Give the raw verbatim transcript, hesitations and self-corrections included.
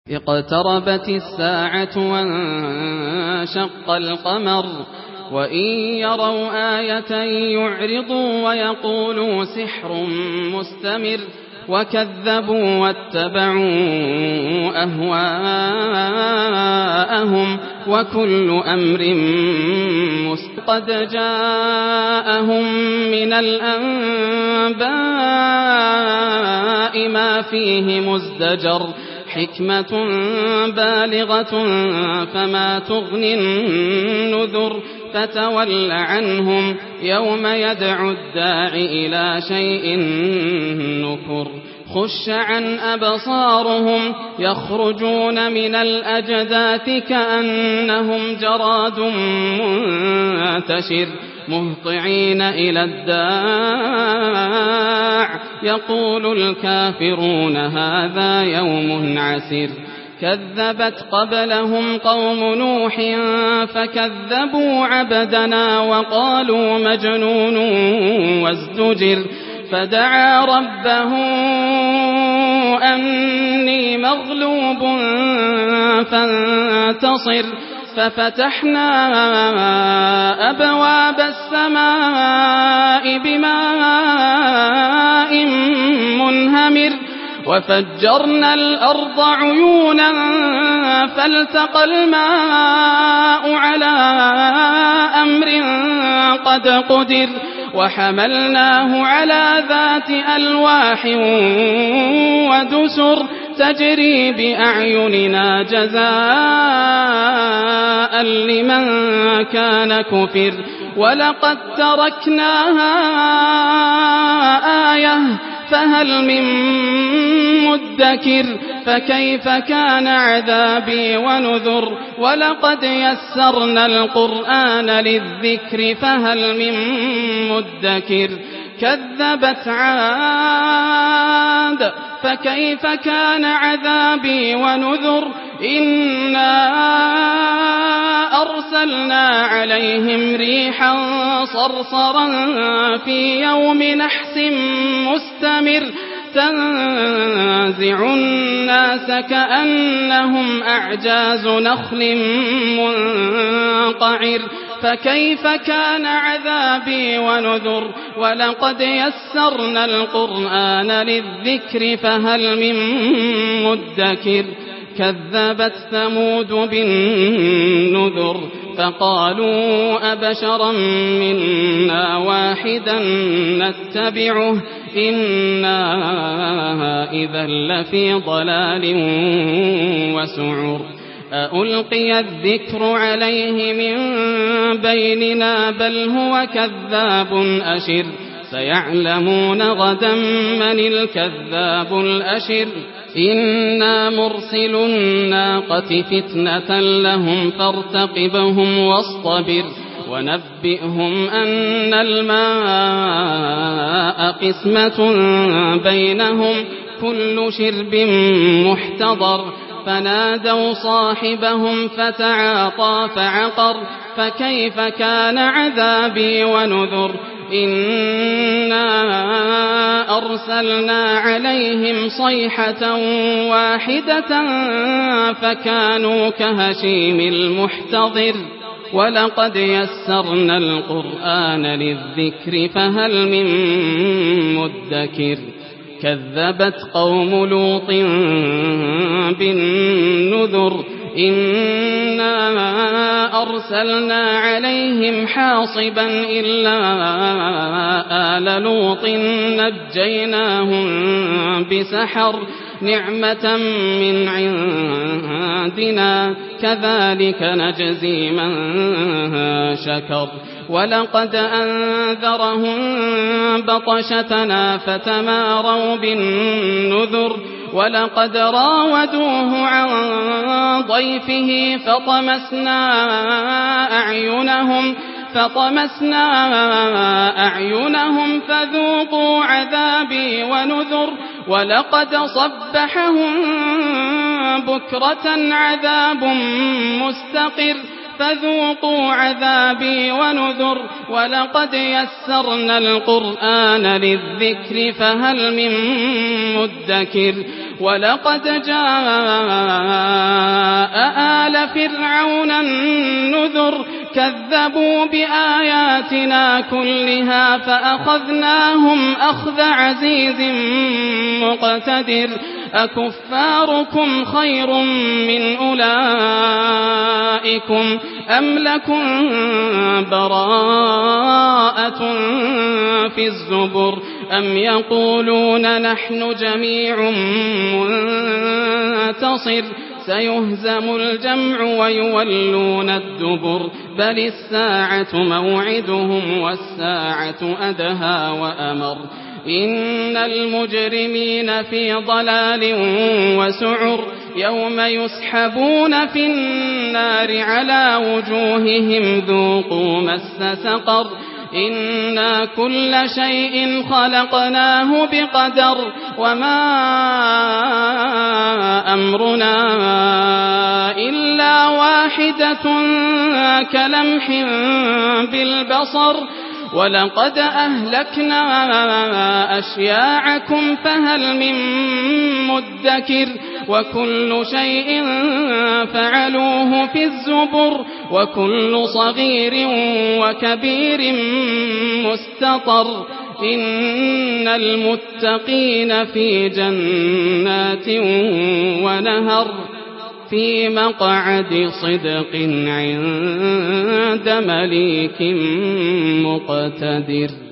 اقتربت الساعة وانشق القمر وإن يروا آية يعرضوا ويقولوا سحر مستمر وكذبوا واتبعوا أهواءهم وكل أمر مستقر قد جاءهم من الأنباء ما فيه مزدجر حكمة بالغة فما تغني النذر فتول عنهم يوم يدعو الداع إلى شيء نكر خش عن أبصارهم يخرجون من الأجداث كأنهم جراد منتشر مهطعين إلى الداع يقول الكافرون هذا يوم عسر كذبت قبلهم قوم نوح فكذبوا عبدنا وقالوا مجنون وازدجر فدعا ربه أني مغلوب فانتصر ففتحنا أبواب السماء بماء منهمر وفجرنا الأرض عيونا فالتقى الماء على أمر قد قدر وحملناه على ذات ألواح ودسر تجري بأعيننا جزاء لمن كان كفر ولقد تركناها آية فهل من مدكر فكيف كان عذابي ونذر ولقد يسرنا القرآن للذكر فهل من مدكر كذبت عاد فكيف كان عذابي ونذر إنا أرسلنا عليهم ريحا صرصرا في يوم نحس مستمر تنزع الناس كأنهم أعجاز نخل منقعر فكيف كان عذابي ونذر ولقد يسرنا القرآن للذكر فهل من مدكر كذبت ثمود بالنذر فقالوا أبشرا منا واحدا نتبعه إنا إذا لفي ضلال وسعر ألقي الذكر عليه من بيننا بل هو كذاب أشر سيعلمون غدا من الكذاب الأشر إنا مرسل الناقة فتنة لهم فارتقبهم واصطبر ونبئهم أن الماء قسمة بينهم كل شرب محتضر فنادوا صاحبهم فتعاطى فعقر فكيف كان عذابي ونذر إنا أرسلنا عليهم صيحة واحدة فكانوا كهشيم المحتضر ولقد يسرنا القرآن للذكر فهل من مدكر كذبت قوم لوط بالنذر إنا أرسلنا عليهم حاصبا إلا آل لوط نجيناهم بسحر نعمة من عندنا كذلك نجزي من شكر ولقد أنذرهم بطشتنا فتماروا بالنذر ولقد راودوه عن ضيفه فطمسنا أعينهم فطمسنا أعينهم فذوقوا عذابي ونذر ولقد صبحهم بكرة عذاب مستقر فذوقوا عذابي ونذر ولقد يسرنا القرآن للذكر فهل من مدكر ولقد جاء آل فرعون النذر كذبوا بآياتنا كلها فأخذناهم أخذ عزيز مقتدر أكفاركم خير من أولئكم أم لكم براءة في الزبر أم يقولون نحن جميع منتصر سيهزم الجمع ويولون الدبر بل الساعة موعدهم والساعة أدهى وأمر إن المجرمين في ضلال وسعر يوم يسحبون في النار على وجوههم ذوقوا مس سقر إنا كل شيء خلقناه بقدر وما أمرنا إلا واحدة كلمح بالبصر ولقد أهلكنا أشياعكم فهل من مدكر وكل شيء فعلوه في الزبر وكل صغير وكبير مستطر إن المتقين في جنات ونهر في مقعد صدق عند مليك مقتدر.